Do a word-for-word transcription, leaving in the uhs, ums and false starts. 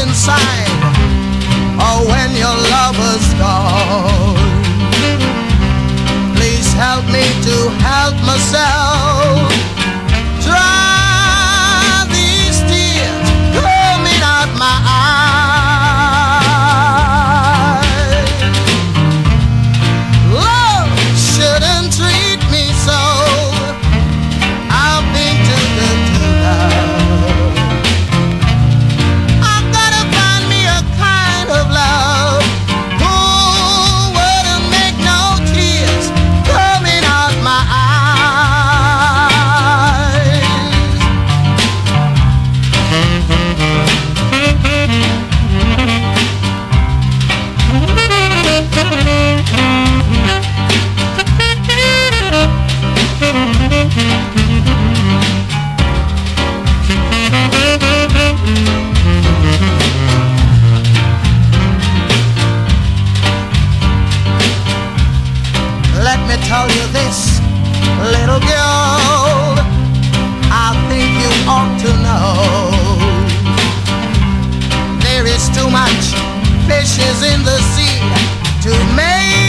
inside, or when your lover's gone. Please help me to help myself. Dry these tears coming out my eyes. Love shouldn't treat me so. I've been too good to love. I've gotta find me a kind of love who wouldn't make no tears coming out my eyes. Let me tell you this, little girl, I think you ought to know there is too much fishes in the sea to make